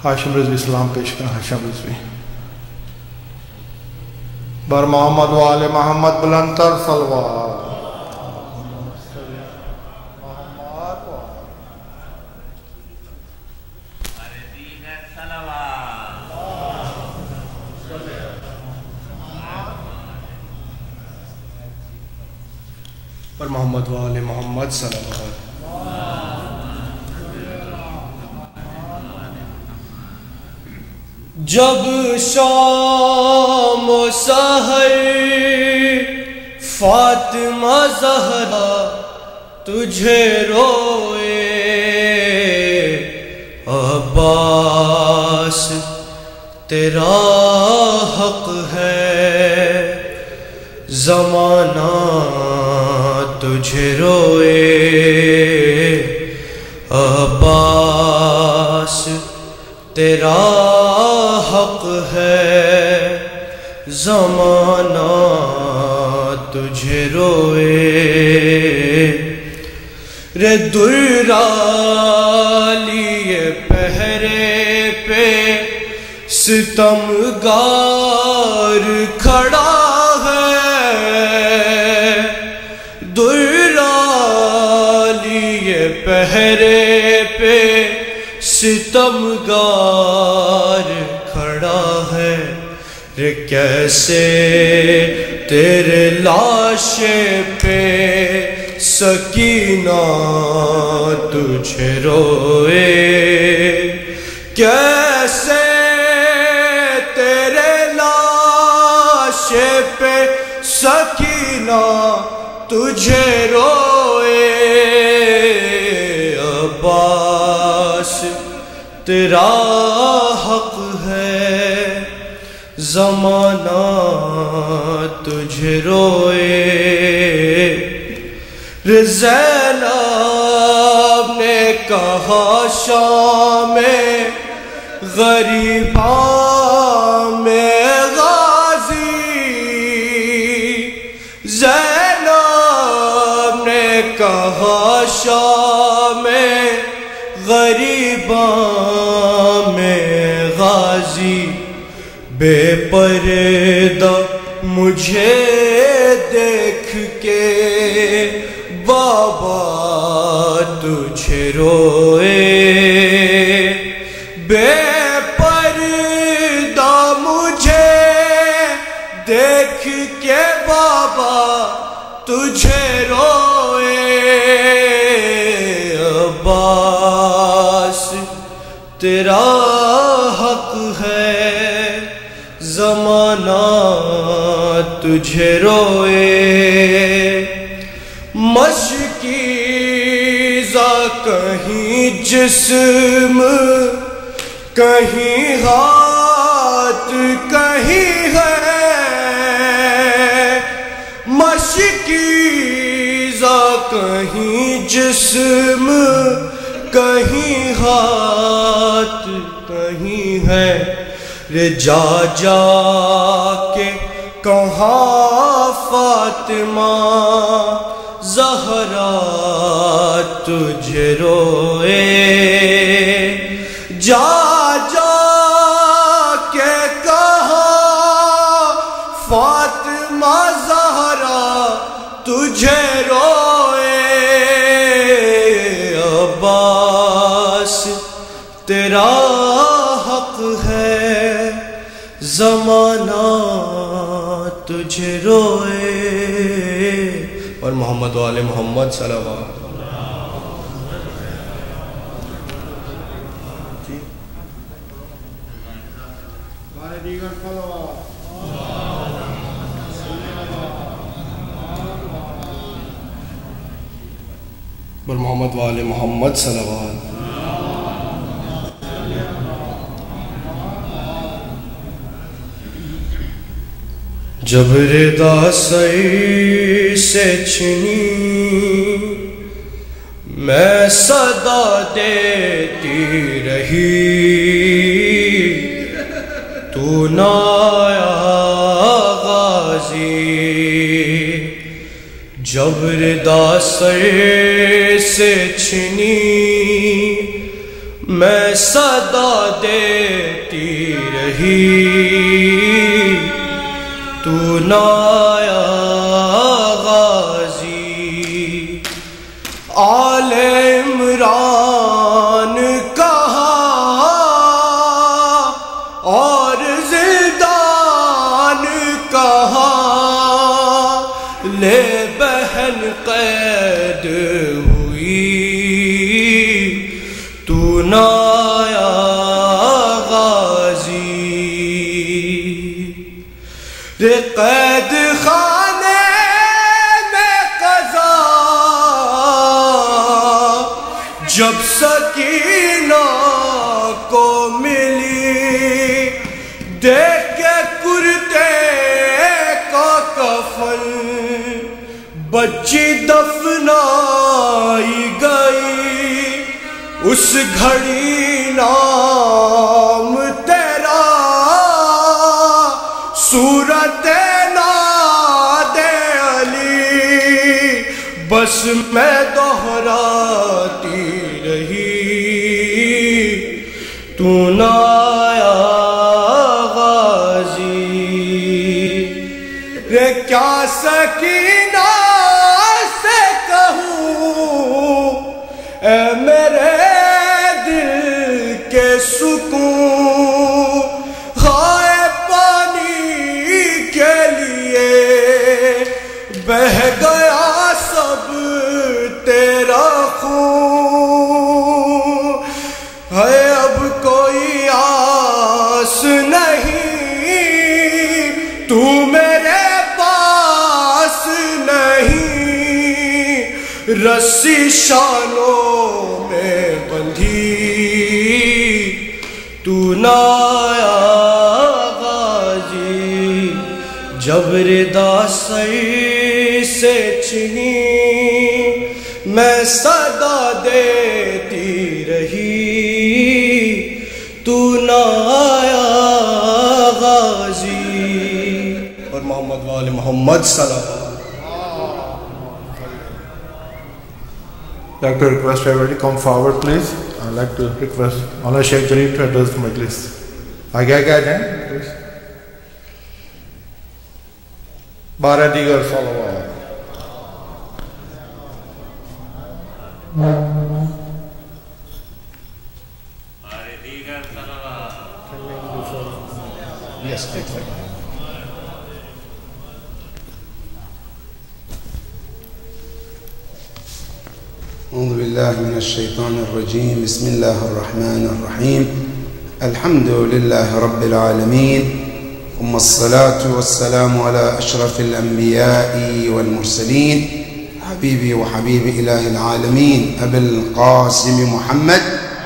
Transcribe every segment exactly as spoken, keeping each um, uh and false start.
ہاشم رضوی سلام پیش کریں. ہاشم رضوی بر محمد و آل محمد بلندتر صلوات. پر محمد و آل محمد صلوات. جب شام و سحر فاطمہ زہرا تجھے روئے، عباس تیرا حق ہے، زمانہ تجھے روئے، عباس تیرا حق ہے، زمانہ تجھے روئے. رے درہ لیے پہرے پہ ستمگار کھڑا ہے، درہ لیے پہرے پہ ستمگار کھڑا ہے. رے کیسے تیرے لاشے پہ سکینہ تجھے روئے، کیسے تیرے لاشے پہ سکینہ تجھے روئے، عباس تیرا حق ہے، زمانہ تجھے روئے. زینب نے کہا شام میں غریباں میں غازی، زینب نے کہا شام میں غریباں میں غازی، بے پردہ مجھے دیکھ کے بابا تجھے روئے، بے پردہ مجھے دیکھ کے بابا تجھے روئے، عباس تیرا حق ہے، زمانہ تجھے روئے. مشکیزہ کہیں جسم کہیں ہاتھ کہیں ہے، مشکیزہ کہیں جسم کہیں ہاتھ کہیں ہے. رے جا جا کے کہاں فاطمہ زہرا تجھے روئے، جا جا کے کہاں فاطمہ زہرا تجھے روئے، عباس تیرا حق ہے، زمانہ تجھے روئے. اور محمد و آل محمد صلوات. اور محمد و آل محمد صلوات. جب ردا سر سے چھنی میں صدا دیتی رہی، تو نہ آیا غازی، جب ردا سر سے چھنی میں صدا دیتی رہی تو نہ آیا غازی آل عمران کہاں اور زندان کہاں لے بہن قید ہوئی تو نہ آیا غازی قید خانے میں قضا جب سکینہ کو ملی دیکھ کے کرتے کا کفن بچی دفنائی گئی اس گھڑی نام تیرا صورت ناد علی بس میں دہراتی رہی تو نہ آیا غازی رے کیا سکینہ سے کہوں اے میرے دل کے سکون ہائے پانی کے لیے بہہ گیا سب تیرا خون ہے اب کوئی آس نہیں تو میرے پاس نہیں رسی شانوں میں بندھی تو نہ آیا غازی جب ردا سر سے چھنی میں صدا دیتی رہی تو نہ آیا غازی اور محمد وآل محمد صلی اللہ علیہ وسلم. I'd like to request everybody come forward, please. I'd like to request Maulana Sheikh Jaleel to address the majlis. آگے آگے آ جائیں please. بارہ دیگر صلوات. Yes, exactly. أعوذ بالله من الشيطان الرجيم بسم الله الرحمن الرحيم الحمد لله رب العالمين ثم الصلاة والسلام على أشرف الأنبياء والمرسلين حبيبي وحبيب إله العالمين أبي القاسم محمد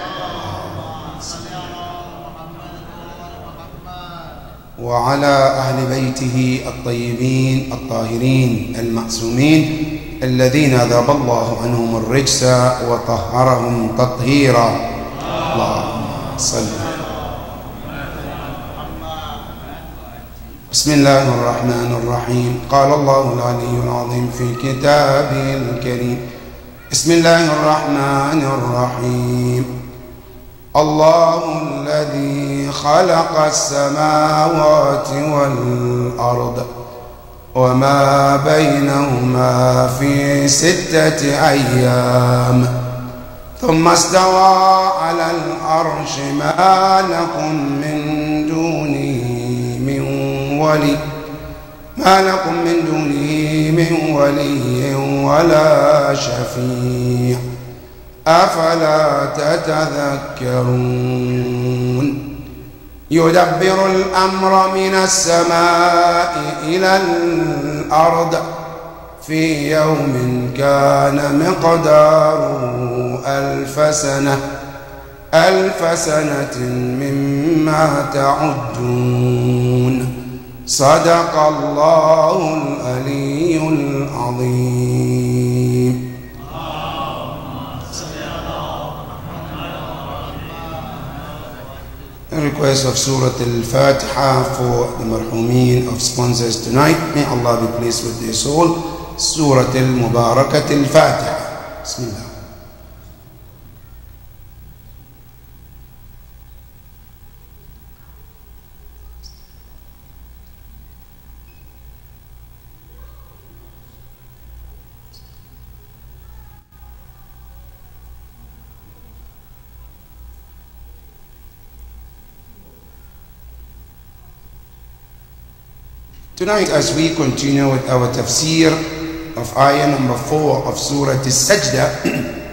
وعلى أهل بيته الطيبين الطاهرين المعصومين الذين ذهب الله عنهم الرجس وطهرهم تطهيرا اللهم صل. بسم الله الرحمن الرحيم قال الله العلي العظيم في كتابه الكريم بسم الله الرحمن الرحيم الله الذي خلق السماوات والأرض وما بينهما في ستة أيام ثم استوى على العرش ما لكم من دونه من ولي ما لكم من دونه من ولي ولا شفيع أفلا تتذكرون يدبر الأمر من السماء إلى الأرض في يوم كان مقداره ألف سنة ألف سنة مما تعدون صدق الله العلي العظيم. A request of Surah Al-Fatiha for the marhumin of sponsors tonight. May Allah be pleased with their soul. Surah Al-Mubarakat Al-Fatiha. Bismillah. Tonight, as we continue with our tafsir of ayah number four of Surah As-Sajdah,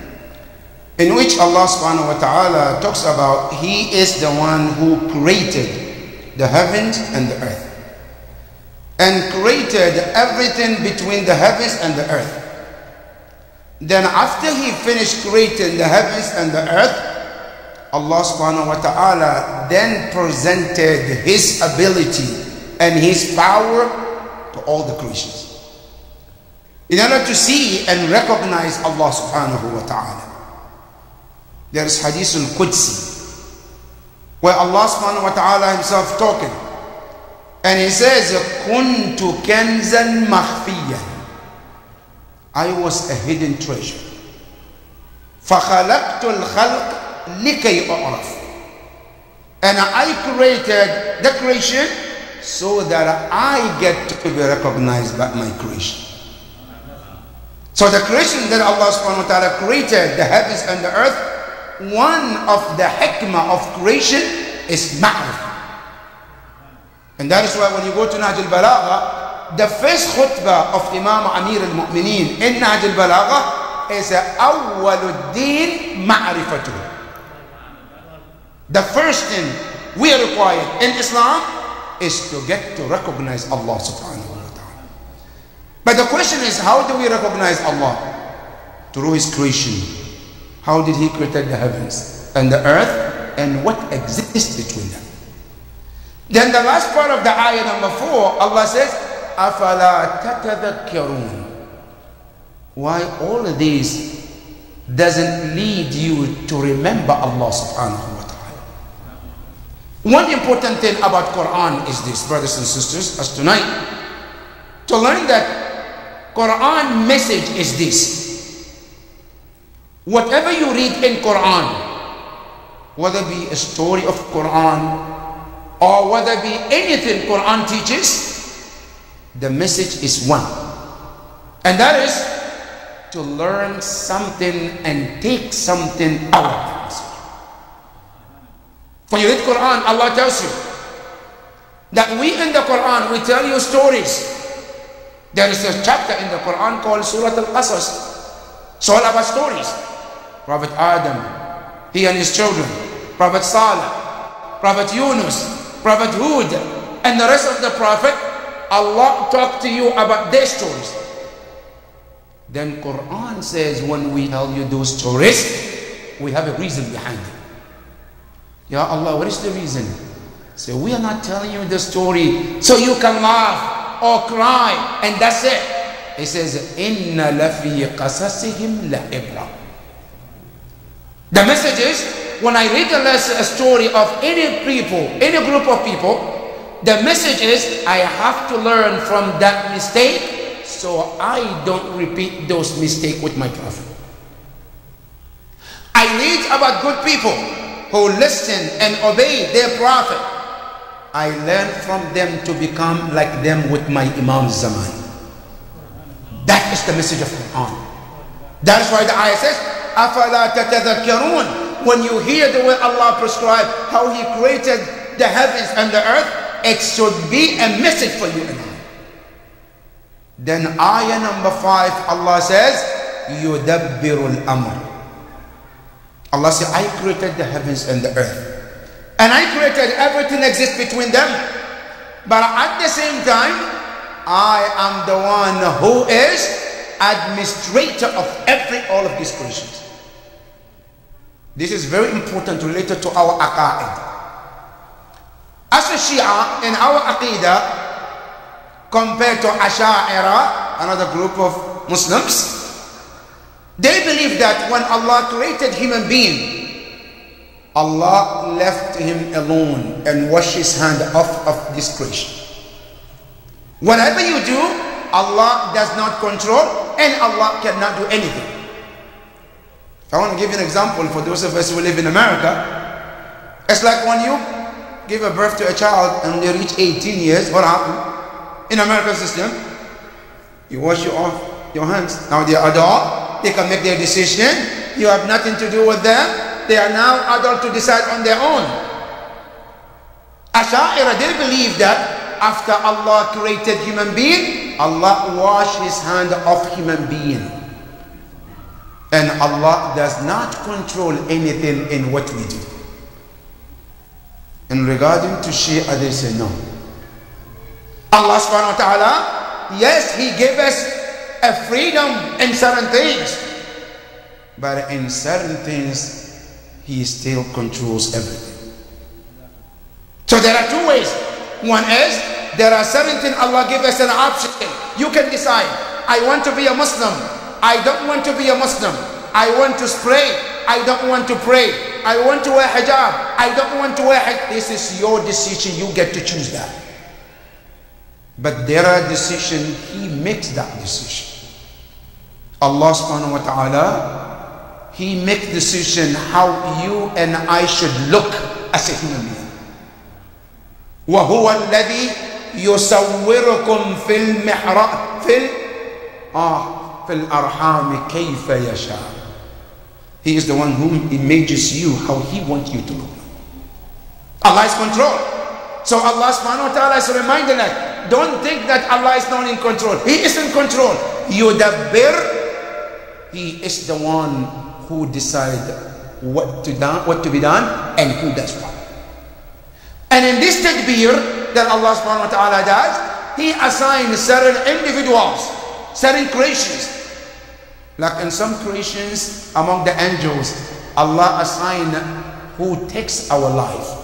in which Allah subhanahu wa ta'ala talks about He is the one who created the heavens and the earth, and created everything between the heavens and the earth. Then after He finished creating the heavens and the earth, Allah subhanahu wa ta'ala then presented His ability and His power to all the creations, in order to see and recognize Allah subhanahu wa ta'ala. There is Hadith al-Qudsi, where Allah subhanahu wa ta'ala Himself talking, and He says, Kuntu kenzan makhfiyan, I was a hidden treasure. فَخَلَقْتُ الْخَلْقِ لِكَيْ أُعْرَفْ, and I created the creation so that I get to be recognized by my creation. So the creation that Allah subhanahu wa ta'ala created, the heavens and the earth, one of the hikmah of creation is ma'rifah. And that is why when you go to Nahj al-Balagha, the first khutbah of Imam Amir al-Mu'mineen in Nahj al-Balagha is awwaluddin ma'rifatuh. The first thing we are required in Islam is to get to recognize Allah subhanahu wa ta'ala. But the question is, how do we recognize Allah? Through His creation. How did He create the heavens and the earth, and what exists between them? Then the last part of the ayah number four, Allah says, أَفَلَا تَتَذَكَّرُونَ. Why all of this doesn't lead you to remember Allah subhanahu wa ta'ala? One important thing about Quran is this, brothers and sisters, as tonight, to learn that Quran message is this: whatever you read in Quran, whether it be a story of Quran or whether it be anything Quran teaches, the message is one, and that is to learn something and take something out of the message. When you read Quran, Allah tells you that we in the Quran, we tell you stories. There is a chapter in the Quran called Surah Al-Qasas. It's all about stories. Prophet Adam, he and his children, Prophet Saleh, Prophet Yunus, Prophet Hud, and the rest of the Prophet. Allah talked to you about their stories. Then Quran says, when we tell you those stories, we have a reason behind it. Ya Allah, what is the reason? So we are not telling you the story so you can laugh or cry and that's it. It says, Inna lafi qasasihim la ibra. The message is, when I read a, lesson, a story of any people, any group of people, the message is, I have to learn from that mistake so I don't repeat those mistakes with my prophet. I read about good people who listen and obey their prophet. I learn from them to become like them with my Imam Zaman. That is the message of Quran. That is why the ayah says, أَفَلَا تَتَذَكَّرُونَ. When you hear the way Allah prescribed how He created the heavens and the earth, it should be a message for you and I. Then ayah number five, Allah says, يُدَبِّرُ الْأَمْرِ. Allah said, I created the heavens and the earth, and I created everything exists between them, but at the same time, I am the one who is administrator of every all of these creations. This is very important related to our aqa'id. As a Shia, in our aqidah, compared to Asha'ira, another group of Muslims, they believe that when Allah created human being, Allah left him alone and washed his hand off of this creation. Whatever you do, Allah does not control, and Allah cannot do anything. I want to give you an example for those of us who live in America. It's like when you give a birth to a child and they reach eighteen years, what happened? In American system, you wash your off your hands. Now they are adult, they can make their decision. You have nothing to do with them. They are now adult to decide on their own. Asha'ira, they believe that after Allah created human being, Allah washed his hand off human being. And Allah does not control anything in what we do. In regarding to Shia, they say no. Allah subhanahu wa ta'ala, yes, he gave us a freedom in certain things, but in certain things, he still controls everything. So there are two ways. One is, there are certain things Allah gives us an option. You can decide, I want to be a Muslim. I don't want to be a Muslim. I want to pray. I don't want to pray. I want to wear hijab. I don't want to wear hijab. This is your decision. You get to choose that. But there are decisions, he makes that decision. Allah subhanahu wa ta'ala, he makes decision how you and I should look as a human being. وَهُوَ الَّذِي يُصَوِّرُكُمْ فِي الْمِحْرَابِ فِي آه فِي الْأَرْحَامِ كَيْفَ يَشَاءُ. He is the one who images you how he wants you to look. Allah is control. So Allah subhanahu wa ta'ala is reminding us, don't think that Allah is not in control. He is in control. Yudabbir, he is the one who decides what to done, what to be done, and who does what. And in this tadbir that Allah subhanahu wa ta'ala does, he assigns certain individuals, certain creations. Like in some creations among the angels, Allah assigns who takes our life.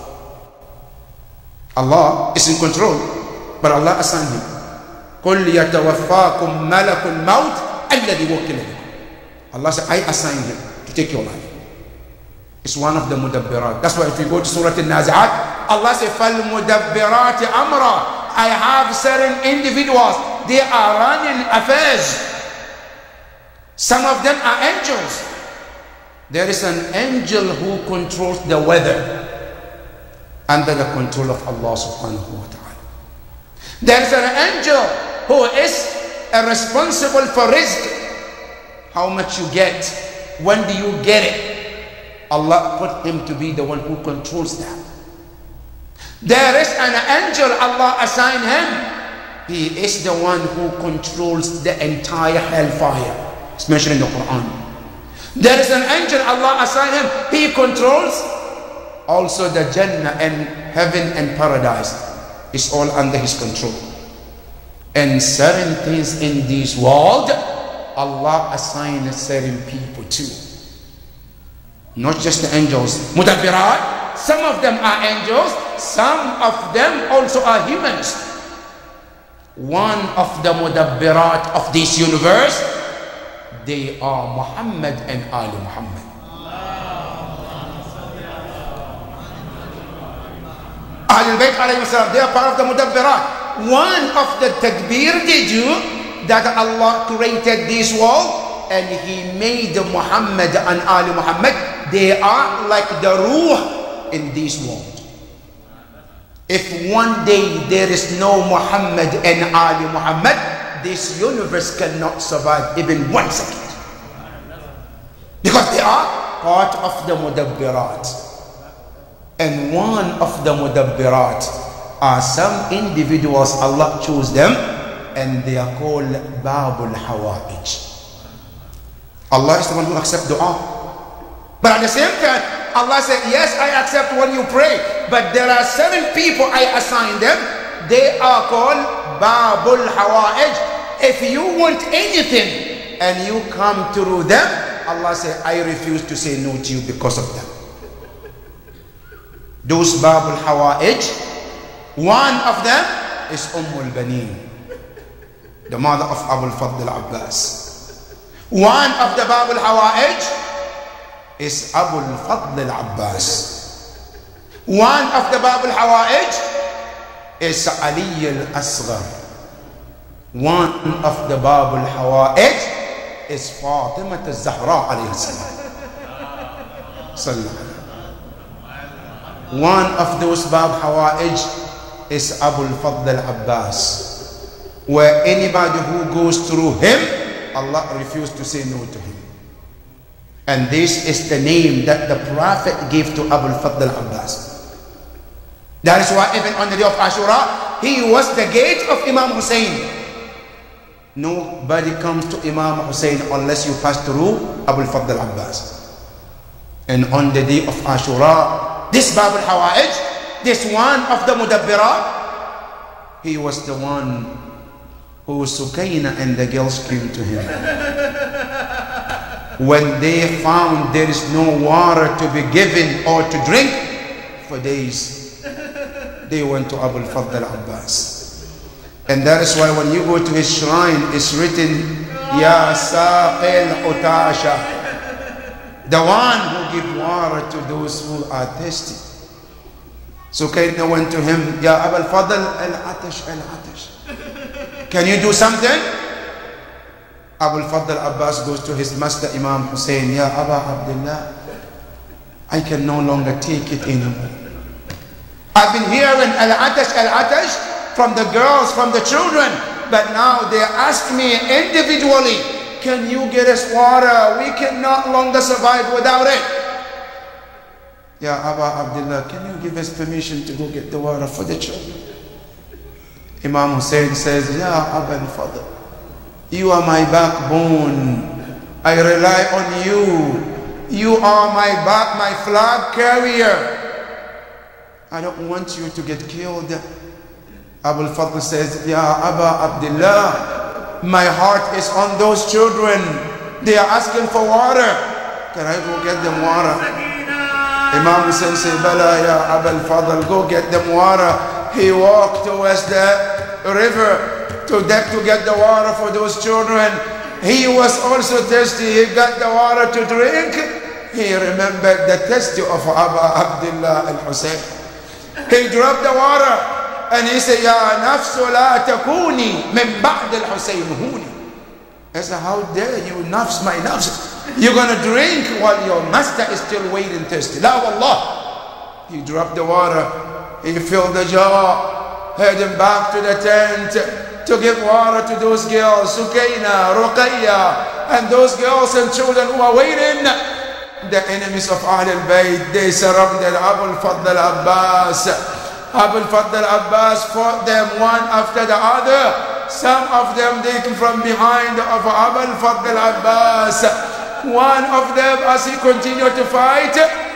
Allah is in control, but Allah assigned him. قُلْ يَتَوَفَّاكُمْ مَلَكُ الْمَوْتِ الَّذِي وَكِّلَ بِكُمْ. Allah said, I assigned him to take your life. It's one of the mudabbirat. That's why if you go to Surah Al-Nazi'at, Allah said, فَالْمُدَبِّرَاتِ أَمْرًا. I have certain individuals, they are running affairs. Some of them are angels. There is an angel who controls the weather under the control of Allah subhanahu wa ta'ala. There is an angel who is responsible for rizq. How much you get, when do you get it? Allah put him to be the one who controls that. There is an angel Allah assigned him. He is the one who controls the entire hellfire. It's mentioned in the Quran. There is an angel Allah assigned him. He controls also the Jannah and heaven and paradise. It's all under his control. And certain things in this world, Allah assigned certain people too. Not just the angels. Mudabbirat, some of them are angels, some of them also are humans. One of the mudabbirat of this universe, they are Muhammad and Ali Muhammad. Ahlul Bayt alayhi salam, they are part of the mudabbirat. One of the tadbir they do, that Allah created this world and he made Muhammad and Ali Muhammad. They are like the ruh in this world. If one day there is no Muhammad and Ali Muhammad, this universe cannot survive even one second. Because they are part of the mudabbirat. And one of the mudabbirat are some individuals, Allah chose them, and they are called Babul Hawa'ij. Allah is the one who accepts dua. But at the same time, Allah said, yes, I accept when you pray, but there are seven people I assign them. They are called Babul Hawa'ij. If you want anything and you come through them, Allah said, I refuse to say no to you because of them. Those Babul Hawa'ij, one of them is Ummul Baneen, the mother of Abu al-Fadl al-Abbas. One of the Babul Hawa'ij is Abu al-Fadl al-Abbas. One of the Babul Hawa'ij is Ali al-Asghar. One of the Babul Hawa'ij is Fatima al-Zahra alayhi salam. One of those Bab Hawa'ij is Abu al-Fadl al-Abbas. Where anybody who goes through him, Allah refused to say no to him. And this is the name that the Prophet gave to Abu al-Fadl al-Abbas. That is why even on the day of Ashura, He was the gate of Imam Hussein. Nobody comes to Imam Hussein unless you pass through Abu al-Fadl al-Abbas. And on the day of Ashura, this Bab al-Hawa'ij, this one of the Mudabbirat, he was the one who Sukaina and the girls came to him. When they found there is no water to be given or to drink for days, they went to Abu al-Fadl al-Abbas. And that is why when you go to his shrine, it's written, Ya Saqil Utasha, the one who gives water to those who are thirsty. So Kaina went to him, Ya Abu al-Fadl al-Atash al-Atash, can you do something? Abu al-Fadl al-Abbas goes to his master Imam Hussein, Ya Aba Abdullah, I can no longer take it anymore. I've been hearing al-Atash al-Atash from the girls, from the children, but now they ask me individually, can you get us water? We can no longer survive without it. Ya Aba Abdullah, can you give us permission to go get the water for the children? Imam Hussein says, Ya Aba al-Fadl, you are my backbone. I rely on you. You are my back, my flag carrier. I don't want you to get killed. Abu al-Fadl says, Ya Aba Abdullah, my heart is on those children. They are asking for water. Can I go get them water? Imam Hussein said, Bala Ya Abu al-Fadl, go get them water. He walked towards the river to get, to get the water for those children. He was also thirsty. He got the water to drink. He remembered the thirsty of Abu Abdullah al-Hussein. He dropped the water. And he said, Ya nafsu la takuni min ba'd al-Husayn huni. I said, how dare you, nafs, my nafs. You're going to drink while your master is still waiting thirsty. La wallah. He dropped the water. He filled the jar, heading back to the tent to give water to those girls, Sukaina, Ruqayya, and those girls and children who are waiting. The enemies of Ahl al-Bayt, they surrounded Abu al-Fadl al-Abbas. Abu al-Fadl al-Abbas fought them one after the other. Some of them taken from behind of Abu al-Fadl al-Abbas. One of them, as he continued to fight,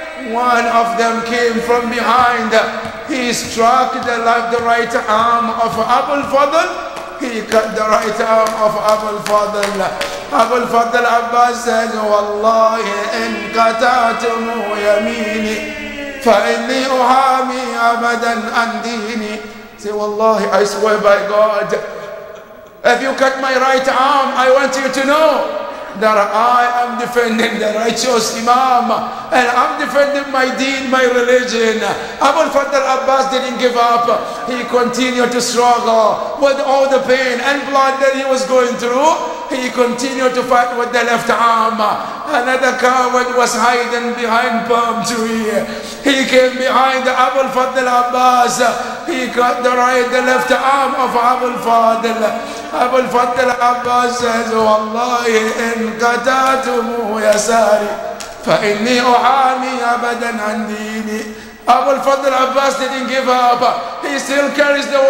one of them came from behind. He struck the left, the right arm of Abu al-Fadl. He cut the right arm of Abu al-Fadl. Abu al-Fadl al-Abbas said, Wallahi in qata'tumu yamini فإني أحامي أبدا عن ديني. Say, Wallahi, I swear by God, if you cut my right arm, I want you to know that I am defending the righteous Imam, and I'm defending my deen, my religion. Abu al-Fadl al-Abbas didn't give up. He continued to struggle with all the pain and blood that he was going through. He continued to fight with the left arm. Another coward was hiding behind palm tree. He came behind Abu al-Fadl al-Abbas. He cut the right, the left arm of Abu al-Fadl. Abu al-Fadl al-Abbas says, Wallahi in qata'tumu yasari فإني أحامي أبدا عن ديني. Abu al-Fadl al-Abbas didn't give up. He still carries the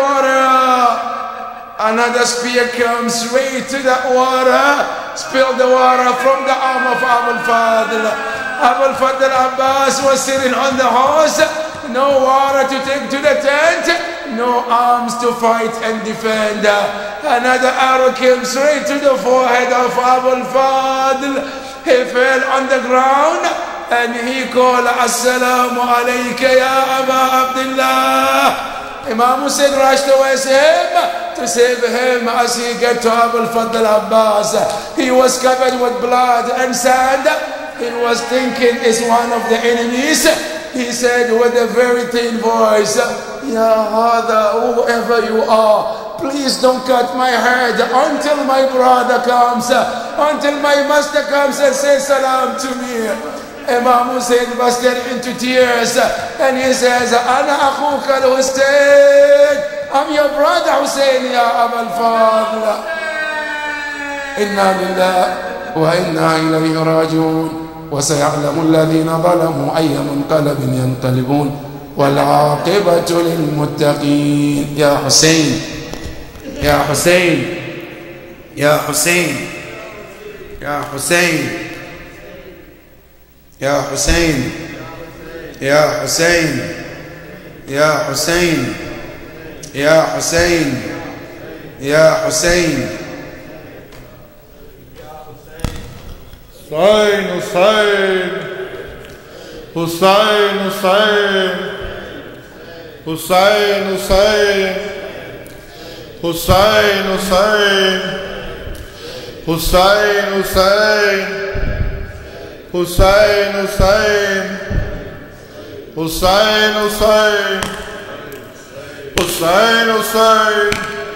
water. Another spear comes straight to that water, spilled the water from the arm of Abu al-Fadl. Abu al-Fadl al-Abbas was sitting on the horse, no water to take to the tent, no arms to fight and defend. Another arrow came straight to the forehead of Abu al-Fadl. He fell on the ground and he called, Assalamu alayka ya Aba Abdullah. Imam Hussein rushed towards him to save him as he got to Abu al-Fadl al-Abbas. He was covered with blood and sand. He was thinking it's one of the enemies. He said with a very thin voice, Ya Hada, whoever you are, please don't cut my head until my brother comes, until my master comes and says salam to me. Imam Hussein busted into tears and he says, Ana akhuka al-Hussein, I'm your brother Hussein, ya Abu al-Fadl. Inna lillahi wa inna ilayhi raji'un. وسيعلم الذين ظلموا أي منقلب ينقلبون والعاقبة للمتقين. يا حسين يا حسين يا حسين يا حسين يا حسين يا حسين يا حسين يا حسين يا حسين. حسين حسين حسين حسين حسين حسين حسين حسين حسين حسين حسين حسين حسين حسين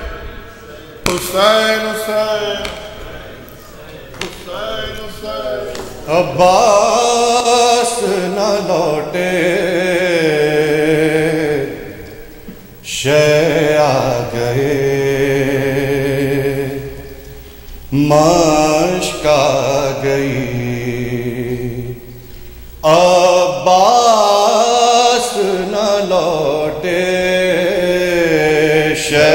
حسين حسين عباس نہ لوٹے شے آ گئے مشک آ گئی عباس نہ لوٹے شے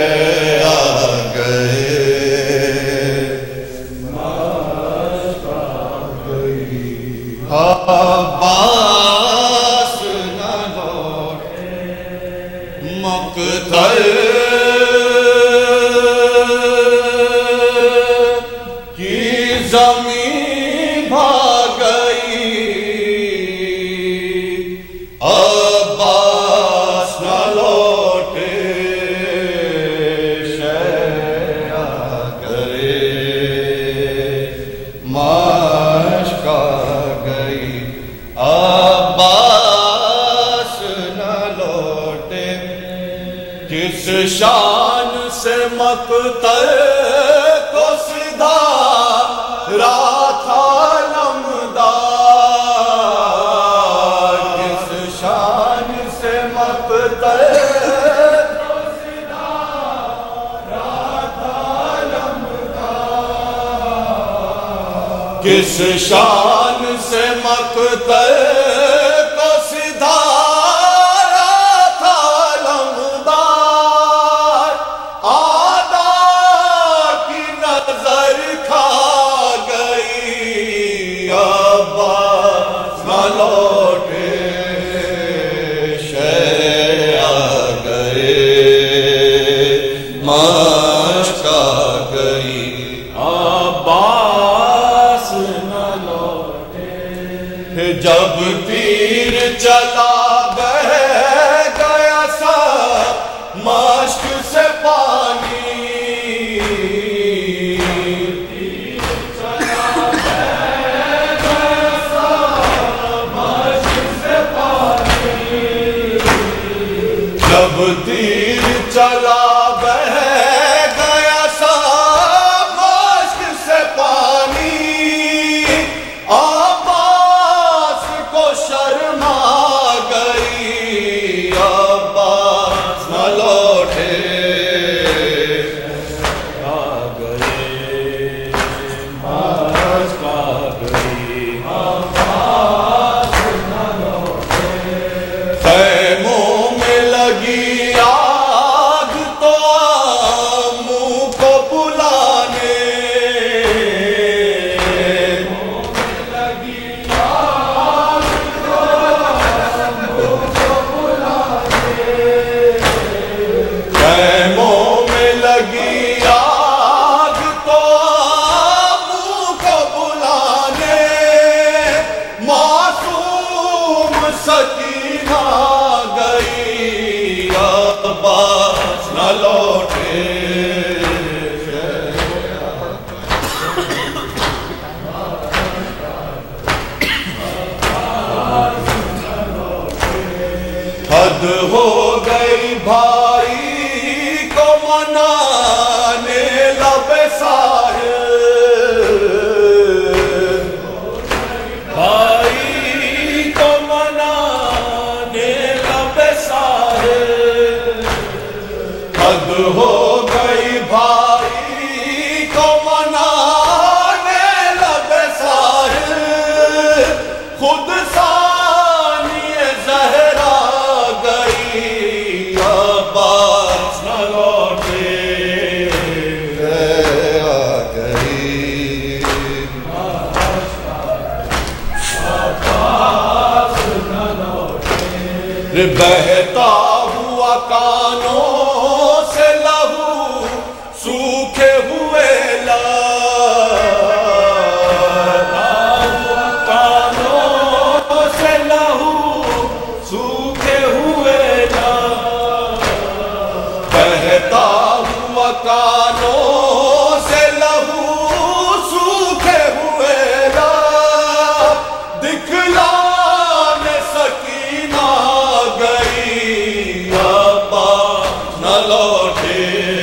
عباس نہ لوٹے مقتل کی زمین بھاگ گئی عباس نہ لوٹے شے آ گئے مشک آ گئی عباس نہ لوٹے کس شان سے مقتل کو سدھا رہا تھا نمدار کس شان سے مقتل کو سدھا رہا تھا نمدار کس شان سے مقتل کو سدھارا تھا لمبدار آدھا کی نظر کھا گئی عباس نہ لوٹے شے آ گئے مشک آ گئی عباس نہ لوٹے جب تیر چلا بہہ گیا سا مشک سے پانی تیر چلا بہہ گیا سا مشک سے پانی جب تیر چلا بہہ گیا سا مشک سے پانی عباس کو شرم آ گئی عباس نہ لوٹے آ گئے مشک آ گئی عباس نہ لوٹے خیموں میں لگی آگ تو منہ کو بلانے خیموں میں لگی آگ بہتا ہوا کانوں سے لہو سوکھے ہوئے لب، کانوں سے لہو سوکھے ہوئے لب، بہتا ہوا کانوں سے لہو سوکھے ہوئے لب، دکھلانے سکینہ گئی ابا نہ لوٹے،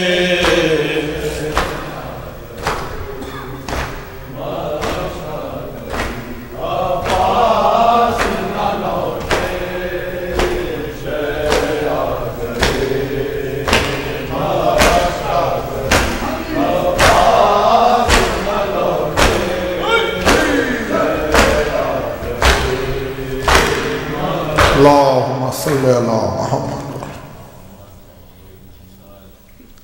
اللہم صلی اللہ محمد.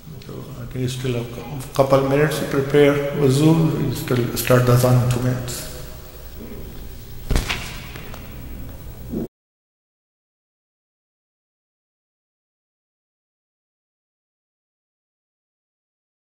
I think it's still a couple minutes to prepare wuzu. We still start the azan in two minutes.